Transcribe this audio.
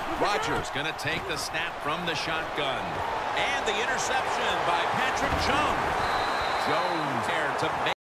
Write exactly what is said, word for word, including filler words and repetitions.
Rodgers going to take the snap from the shotgun. And the interception by Patrick Chung. Jones there to make